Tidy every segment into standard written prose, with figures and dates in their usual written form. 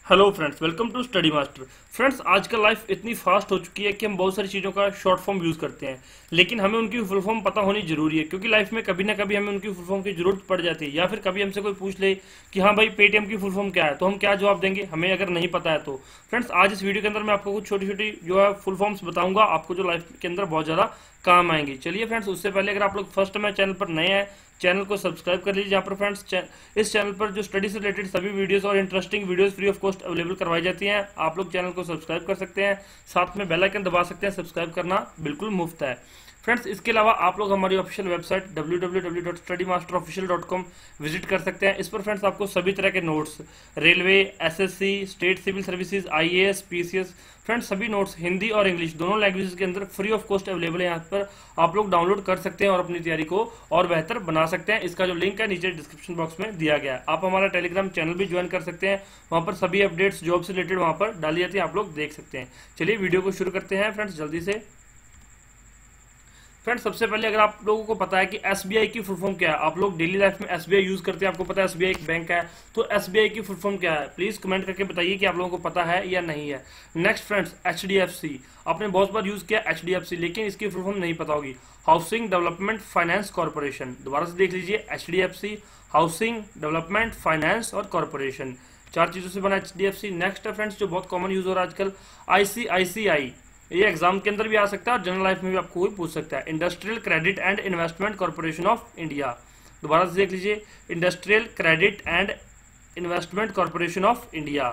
Hello friends, welcome to study master. Friends, आजकल life इतनी fast हो चुकी है कि हम बहुत सारी चीज़ों का शॉर्ट फॉर्म यूज़ करते हैं, लेकिन हमें उनकी फुल फॉर्म पता होनी जरूरी है, क्योंकि लाइफ में कभी ना कभी हमें उनकी फुल फॉर्म की जरूरत पड़ जाती है। या फिर कभी हमसे कोई पूछ ले कि हाँ भाई, पेटीएम की फुल फॉर्म क्या है, तो हम क्या जवाब देंगे, हमें अगर नहीं पता है तो। फ्रेंड्स, आज इस वीडियो के अंदर मैं आपको कुछ छोटी छोटी जो है फुल फॉर्म्स बताऊंगा, आपको जो लाइफ के अंदर बहुत ज़्यादा काम आएंगी। चलिए फ्रेंड्स, उससे पहले अगर आप लोग फर्स्ट टाइम चैनल पर नए हैं, चैनल को सब्सक्राइब कर लीजिए। जहाँ पर फ्रेंड्स इस चैनल पर जो स्टडी से रिलेटेड सभी वीडियोस और interesting videos free of cost available करवाई जाती हैं। आप लोग चैनल को सब्सक्राइब कर सकते हैं, साथ में बेल आइकन दबा सकते हैं। सब्सक्राइब करना बिल्कुल मुफ्त है। फ्रेंड्स, इसके अलावा आप लोग हमारी ऑफिशियल वेबसाइट www.studymasterofficial.com विजिट कर सकते हैं। इस पर फ्रेंड्स आपको सभी तरह के notes, railway, SSC, state civil services, IAS, PCS, friends सभी नोट्स हिंदी और इंग्लिश दोनों लैंग्वेजेस के अंदर फ्री ऑफ कॉस्ट अवेलेबल है। यहाँ पर आप लोग डाउनलोड कर सकते हैं और अपनी तैयारी को और बेहतर बना सकते हैं। इसका जो लिंक है नीचे डिस्क्रिप्शन बॉक्स में दिया गया है। आप हमारा टेलीग्राम चैनल भी ज्वाइन कर सकते हैं, वहाँ पर सभी अपडेट्स जॉब से रिलेटेड वहाँ पर डाली जाती है, आप लोग देख सकते हैं। चलिए वीडियो को शुरू करते हैं फ्रेंड्स जल्दी से। फ्रेंड्स, सबसे पहले अगर आप लोगों को पता है कि एसबीआई की फुल फॉर्म क्या है, आप लोग डेली लाइफ में एसबीआई यूज करते हैं, आपको पता है एसबीआई एक बैंक है, तो एसबीआई की फुल फॉर्म क्या है, प्लीज कमेंट करके बताइए कि आप लोगों को पता है या नहीं है। Next friends, HDFC. आपने बहुत बार यूज किया एचडीएफसी, लेकिन इसकी फुल फॉर्म नहीं पता होगी। Housing development finance corporation. दोबारा से देख लीजिए, एचडीएफसी, हाउसिंग डेवलपमेंट फाइनेंस और कॉर्पोरेशन, चार चीजों से बना एचडीएफसी। नेक्स्ट है फ्रेंड्स, जो बहुत कॉमन यूज हो रहा है आजकल, आईसीआईसीआई। ये एग्जाम के अंदर भी आ सकता है और जनरल लाइफ में भी आपको कोई पूछ सकता है। Industrial credit and investment corporation of India. दोबारा से देख लीजिए, industrial credit and investment corporation of India.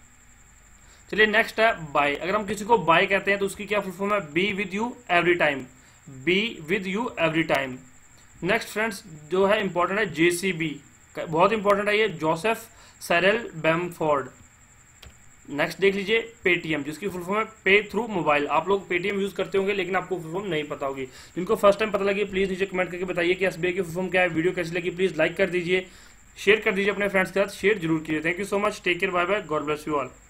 चलिए नेक्स्ट है बाय। अगर हम किसी को बाय कहते हैं तो उसकी क्या फुल फॉर्म है, be with you every time, be with you every time. Next friends जो है इंपॉर्टेंट है, जेसीबी, बहुत इंपॉर्टेंट है ये, जोसेफ साइरल बैमफोर्ड। नेक्स्ट देख लीजिए, पेटीएम, जिसकी फुल फॉर्म है पे थ्रू मोबाइल। आप लोग पेटीएम यूज करते होंगे, लेकिन आपको फुल फॉर्म नहीं पता होगी। जिनको फर्स्ट टाइम पता लगी प्लीज नीचे कमेंट करके बताइए कि एसबीआई की फुल फॉर्म क्या है। वीडियो कैसी लगी प्लीज लाइक कर दीजिए, शेयर कर दीजिए, अपने फ्रेंड्स के साथ शेयर जरूर कीजिए। Thank you so much, take care, bye bye, God bless you all.